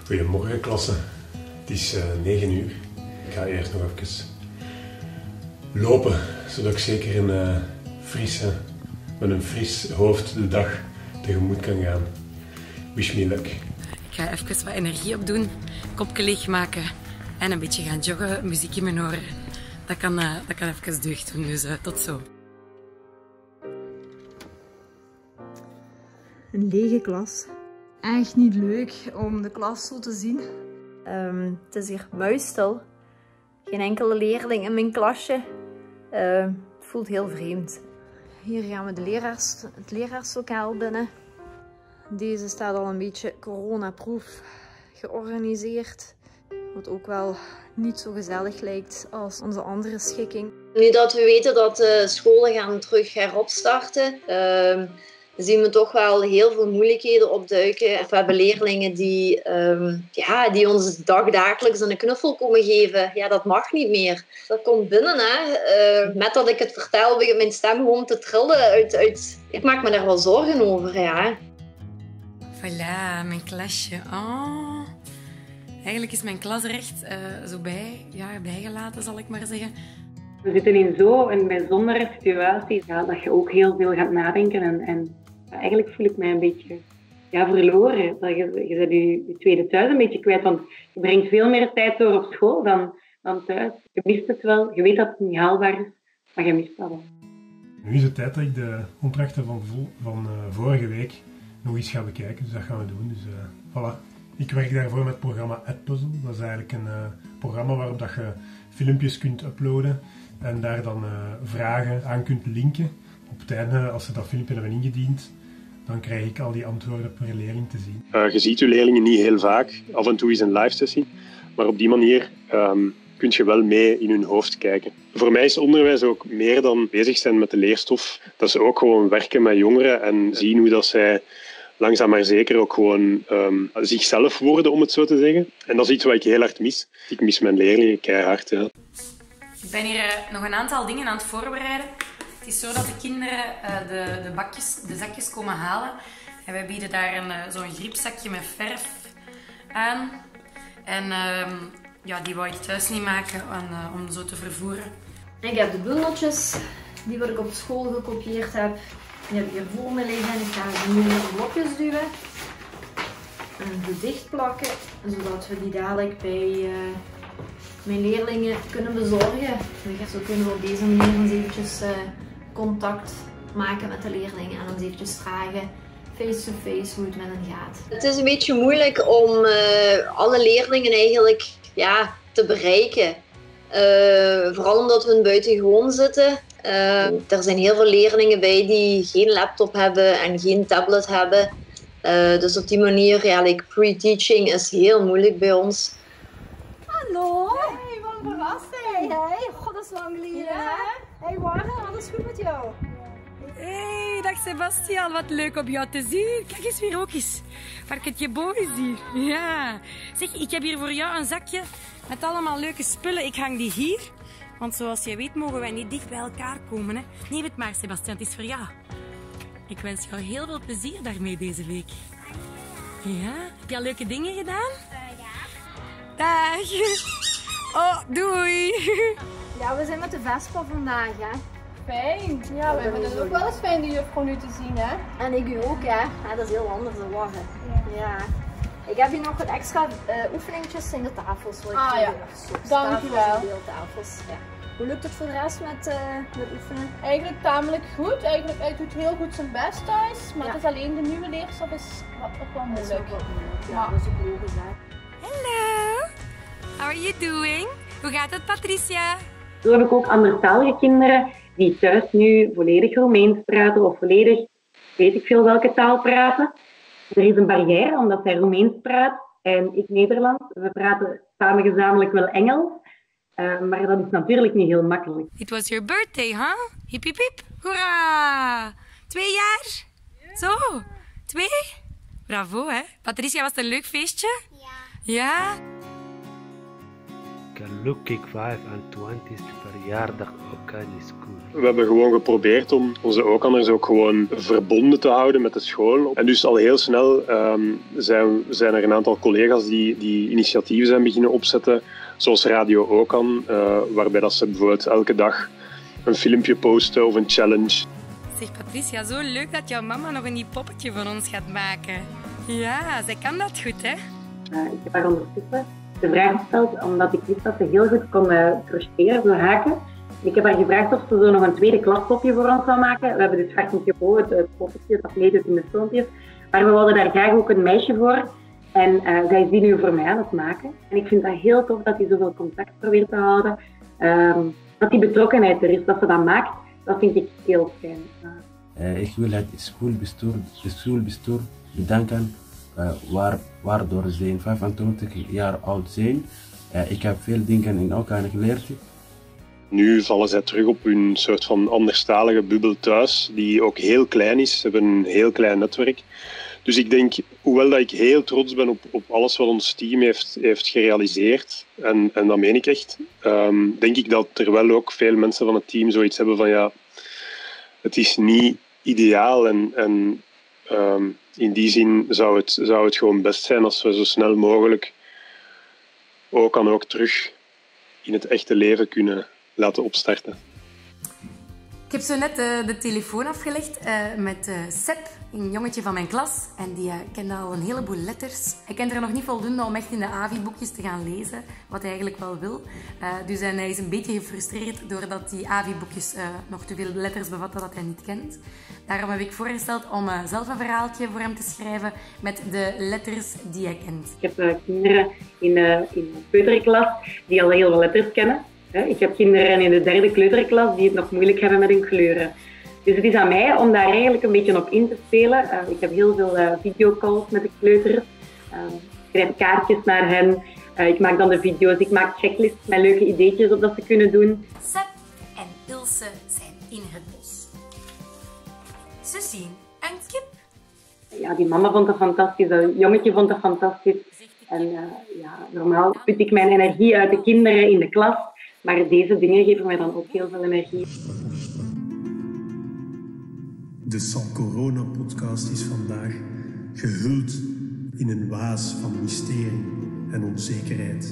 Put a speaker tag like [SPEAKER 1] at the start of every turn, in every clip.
[SPEAKER 1] Goedemorgen klasse, het is 9 uur. Ik ga eerst nog even lopen, zodat ik zeker met een fris hoofd de dag tegemoet kan gaan. Wish me luck.
[SPEAKER 2] Ik ga even wat energie opdoen, kopje leegmaken en een beetje gaan joggen, muziek in mijn oren. Dat kan even deugd doen, dus tot zo.
[SPEAKER 3] Een lege klas. Echt niet leuk om de klas zo te zien.
[SPEAKER 4] Het is hier muisstil. Geen enkele leerling in mijn klasje. Het voelt heel vreemd. Hier gaan we het leraarslokaal binnen. Deze staat al een beetje coronaproof georganiseerd. Wat ook wel niet zo gezellig lijkt als onze andere schikking.
[SPEAKER 5] Nu dat we weten dat de scholen gaan terug heropstarten, zien we toch wel heel veel moeilijkheden opduiken. We hebben leerlingen die ons dagdagelijks een knuffel komen geven. Ja, dat mag niet meer. Dat komt binnen, hè. Met dat ik het vertel, begint mijn stem gewoon te trillen. Ik maak me daar wel zorgen over, ja.
[SPEAKER 2] Voilà, mijn klasje. Oh. Eigenlijk is mijn klas er echt zo bijgelaten, zal ik maar zeggen.
[SPEAKER 6] We zitten in zo'n bijzondere situatie dat je ook heel veel gaat nadenken. En eigenlijk voel ik mij een beetje verloren. Je bent je tweede thuis een beetje kwijt, want je brengt veel meer tijd door op school dan thuis. Je mist het wel, je weet dat het niet haalbaar is, maar je mist dat wel.
[SPEAKER 1] Nu is het tijd dat ik de opdrachten van vorige week nog eens ga bekijken, dus dat gaan we doen. Dus voilà. Ik werk daarvoor met het programma Edpuzzle. Dat is eigenlijk een programma waarop dat je filmpjes kunt uploaden en daar dan vragen aan kunt linken. Op het einde, als ze dat filmpje hebben ingediend, dan krijg ik al die antwoorden per leerling te zien.
[SPEAKER 7] Je ziet je leerlingen niet heel vaak. Af en toe is een live sessie. Maar op die manier kun je wel mee in hun hoofd kijken. Voor mij is onderwijs ook meer dan bezig zijn met de leerstof. Dat is ook gewoon werken met jongeren en zien hoe dat zij langzaam maar zeker ook gewoon zichzelf worden, om het zo te zeggen. En dat is iets wat ik heel hard mis. Ik mis mijn leerlingen keihard. Ja.
[SPEAKER 2] Ik ben hier nog een aantal dingen aan het voorbereiden. Het is zo dat de kinderen de zakjes komen halen. En wij bieden daar zo'n griepzakje met verf aan. En die wou ik thuis niet maken om zo te vervoeren.
[SPEAKER 4] Ik heb de bundeltjes die wat ik op school gekopieerd heb. Die heb ik hier voor me liggen en ik ga ze nu in de blokjes duwen. En goed dicht plakken, zodat we die dadelijk bij mijn leerlingen kunnen bezorgen. Zo kunnen we op deze manier eens eventjes contact maken met de leerlingen en ons eventjes vragen face-to-face hoe het met hen gaat.
[SPEAKER 5] Het is een beetje moeilijk om alle leerlingen eigenlijk te bereiken. Vooral omdat we buitengewoon zitten. Er zijn heel veel leerlingen bij die geen laptop hebben en geen tablet hebben. Dus op die manier, pre-teaching is heel moeilijk bij ons.
[SPEAKER 3] Hallo! Hey, wat een verrassing! Hey, god, dat is lang geleden, hè? Hey, Warren, alles goed met jou?
[SPEAKER 2] Hey, dag Sebastian, wat leuk om jou te zien. Kijk eens weer ook eens. Varkentje Bo is hier. Ja. Zeg, ik heb hier voor jou een zakje met allemaal leuke spullen. Ik hang die hier. Want zoals je weet mogen wij niet dicht bij elkaar komen. Hè? Neem het maar, Sebastian, het is voor jou. Ik wens jou heel veel plezier daarmee deze week. Ja? Heb je al leuke dingen gedaan? Ja. Dag. Oh, doei.
[SPEAKER 3] Ja, we zijn met de Vespa vandaag, hè?
[SPEAKER 8] Fijn. Ja, we vinden het ook wel eens fijn de juffrouw nu te zien, hè?
[SPEAKER 3] En ik u ook, hè? Ja, dat is heel anders dan Warren. Ja. Ik heb hier nog wat extra oefeningetjes in de tafels.
[SPEAKER 8] Dankjewel.
[SPEAKER 3] Deeltafels. Ja. Hoe lukt het voor de rest met oefenen?
[SPEAKER 8] Eigenlijk tamelijk goed. Eigenlijk, hij doet heel goed zijn best thuis. Maar het is alleen de nieuwe leerstof is ook wel moeilijk.
[SPEAKER 3] Ja, dat is ook logisch, hè.
[SPEAKER 2] Hallo. How are you doing? Hoe gaat het, Patricia?
[SPEAKER 6] Zo heb ik ook anderstalige kinderen die thuis nu volledig Roemeens praten of volledig weet ik veel welke taal praten. Er is een barrière omdat zij Roemeens praat en ik Nederlands. We praten samen gezamenlijk wel Engels, maar dat is natuurlijk niet heel makkelijk.
[SPEAKER 2] It was your birthday, huh? Hip hip hip. Hoera! 2 jaar? Zo, 2? Bravo, hè? Patricia, was het een leuk feestje? Ja. Ja?
[SPEAKER 9] gelukkig 25e verjaardag ook aan de school.
[SPEAKER 7] We hebben gewoon geprobeerd om onze Ookanners ook gewoon verbonden te houden met de school. En dus al heel snel zijn er een aantal collega's die initiatieven zijn beginnen opzetten, zoals Radio Ookan, waarbij dat ze bijvoorbeeld elke dag een filmpje posten of een challenge.
[SPEAKER 2] Zeg Patricia, zo leuk dat jouw mama nog een nieuw poppetje van ons gaat maken. Ja, zij kan dat goed, hè?
[SPEAKER 6] Ik heb haar ondertussen de vraag gesteld, omdat ik wist dat ze heel goed kon crocheteren, zo haken. Ik heb haar gevraagd of ze zo nog een tweede klaspopje voor ons zou maken. We hebben dus Hartje Bo, het poppetje dat meedoet in de filmpjes. Maar we wilden daar graag ook een meisje voor. En zij is die nu voor mij aan het maken. En ik vind dat heel tof dat hij zoveel contact probeert te houden. Dat die betrokkenheid er is, dat ze dat maakt. Dat vind ik heel fijn.
[SPEAKER 9] Ik wil het schoolbestuur bedanken, waardoor ze 25 jaar oud zijn. Ik heb veel dingen in elkaar geleerd.
[SPEAKER 7] Nu vallen zij terug op hun soort van anderstalige bubbel thuis, die ook heel klein is. Ze hebben een heel klein netwerk. Dus ik denk, hoewel dat ik heel trots ben op alles wat ons team heeft gerealiseerd, en dat meen ik echt, denk ik dat er wel ook veel mensen van het team zoiets hebben van ja, het is niet ideaal en in die zin zou het gewoon best zijn als we zo snel mogelijk ook terug in het echte leven kunnen laten opstarten.
[SPEAKER 2] Ik heb zo net de telefoon afgelegd met Seb, een jongetje van mijn klas. En die kende al een heleboel letters. Hij kent er nog niet voldoende om echt in de AVI-boekjes te gaan lezen, wat hij eigenlijk wel wil. Dus hij is een beetje gefrustreerd doordat die AVI-boekjes nog te veel letters bevatten dat hij niet kent. Daarom heb ik voorgesteld om zelf een verhaaltje voor hem te schrijven met de letters die hij kent.
[SPEAKER 6] Ik heb kinderen in de peuterklas die al heel veel letters kennen. Ik heb kinderen in de 3e kleuterklas die het nog moeilijk hebben met hun kleuren. Dus het is aan mij om daar eigenlijk een beetje op in te spelen. Ik heb heel veel videocalls met de kleuters. Ik schrijf kaartjes naar hen. Ik maak dan de video's. Ik maak checklists met leuke ideetjes op dat ze kunnen doen.
[SPEAKER 2] Seb en Ilse zijn in het bos. Ze zien een kip.
[SPEAKER 6] Ja, die mama vond dat fantastisch. Dat jongetje vond dat fantastisch. En normaal put ik mijn energie uit de kinderen in de klas. Maar deze dingen geven mij dan ook heel veel energie.
[SPEAKER 10] De San Corona podcast is vandaag gehuld in een waas van mysterie en onzekerheid.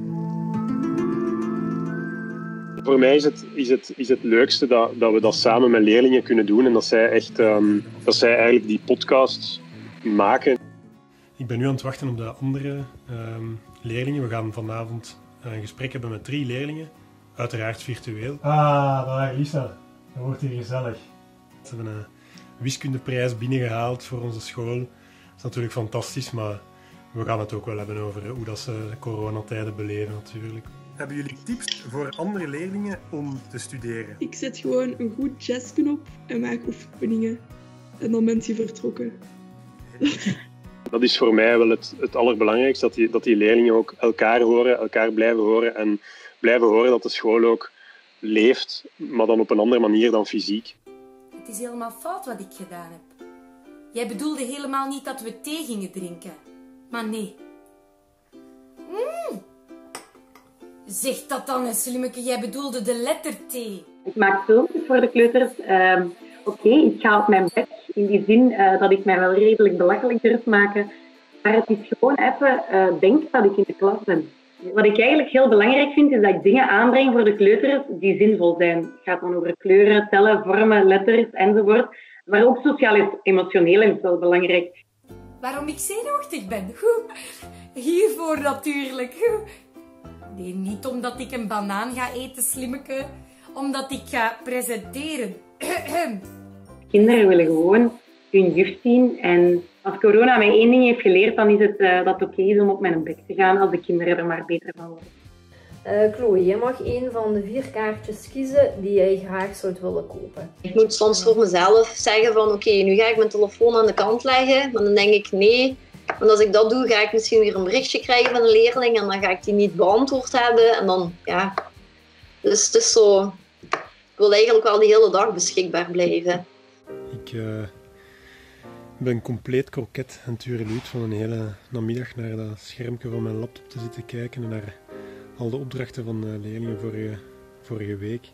[SPEAKER 7] Voor mij is het leukste dat we dat samen met leerlingen kunnen doen en dat zij eigenlijk die podcast maken.
[SPEAKER 1] Ik ben nu aan het wachten op de andere leerlingen. We gaan vanavond een gesprek hebben met 3 leerlingen. Uiteraard virtueel. Daar Lisa. Dat wordt hier gezellig. Ze hebben een wiskundeprijs binnengehaald voor onze school. Dat is natuurlijk fantastisch, maar we gaan het ook wel hebben over hoe dat ze de coronatijden beleven natuurlijk. Hebben jullie tips voor andere leerlingen om te studeren?
[SPEAKER 11] Ik zet gewoon een goed jazzken op en maak oefeningen. En dan bent je vertrokken.
[SPEAKER 7] Dat is voor mij wel het allerbelangrijkste, dat die leerlingen ook elkaar horen, elkaar blijven horen en blijven horen dat de school ook leeft, maar dan op een andere manier dan fysiek.
[SPEAKER 2] Het is helemaal fout wat ik gedaan heb. Jij bedoelde helemaal niet dat we thee gingen drinken. Maar nee. Zeg dat dan eens, slimmeke. Jij bedoelde de letter T.
[SPEAKER 6] Ik maak filmpjes voor de kleuters. Oké, ik ga op mijn bek. In die zin dat ik mij wel redelijk belachelijk durf maken. Maar het is gewoon even denk dat ik in de klas ben. Wat ik eigenlijk heel belangrijk vind, is dat ik dingen aanbreng voor de kleuters die zinvol zijn. Het gaat dan over kleuren, tellen, vormen, letters enzovoort. Maar ook sociaal-emotioneel is wel belangrijk.
[SPEAKER 2] Waarom ik zenuwachtig ben? Goed. Hiervoor natuurlijk. Nee, niet omdat ik een banaan ga eten, slimmeke. Omdat ik ga presenteren.
[SPEAKER 6] Kinderen willen gewoon hun juf zien. En als corona mij 1 ding heeft geleerd, dan is het dat het oké is om op mijn bek te gaan als de kinderen er maar beter van worden.
[SPEAKER 4] Chloe, jij mag 1 van de 4 kaartjes kiezen die jij graag zou willen kopen.
[SPEAKER 5] Ik moet soms voor mezelf zeggen van oké, nu ga ik mijn telefoon aan de kant leggen. Maar dan denk ik nee, want als ik dat doe, ga ik misschien weer een berichtje krijgen van een leerling en dan ga ik die niet beantwoord hebben. En dan, ja. Dus het is zo, ik wil eigenlijk wel de hele dag beschikbaar blijven.
[SPEAKER 1] Ik ben compleet kroket en tureluut van een hele namiddag naar dat schermpje van mijn laptop te zitten kijken en naar al de opdrachten van de leerlingen vorige week.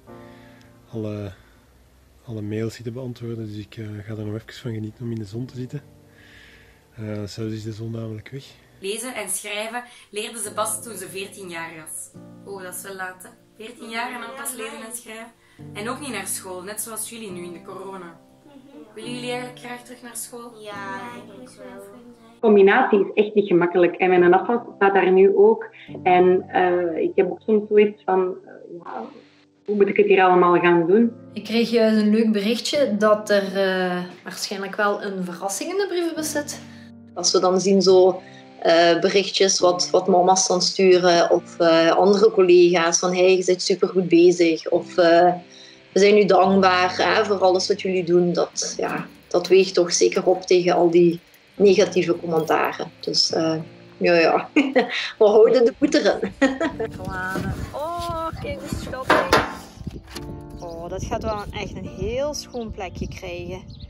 [SPEAKER 1] Alle mails zitten beantwoorden, dus ik ga er nog even van genieten om in de zon te zitten. Zelfs is de zon namelijk weg.
[SPEAKER 2] Lezen en schrijven leerden ze pas toen ze 14 jaar was. Oh, dat is wel laat, hè? 14 jaar en dan pas lezen en schrijven. En ook niet naar school, net zoals jullie nu in de corona. Willen jullie eigenlijk graag terug naar school?
[SPEAKER 3] Ja, ik wel.
[SPEAKER 6] De combinatie is echt niet gemakkelijk. En mijn afwas staat daar nu ook. En ik heb ook soms zoiets van... hoe moet ik het hier allemaal gaan doen?
[SPEAKER 4] Ik kreeg juist een leuk berichtje dat er waarschijnlijk wel een verrassing in de brievenbus zit.
[SPEAKER 5] Als we dan zien zo berichtjes wat mama's dan sturen of andere collega's van hey, je bent supergoed bezig of we zijn u dankbaar voor alles wat jullie doen. Dat weegt toch zeker op tegen al die negatieve commentaren. Dus ja, we houden de voet erin.
[SPEAKER 3] Oh, kijk hoe schattig. Oh, dat gaat wel echt een heel schoon plekje krijgen.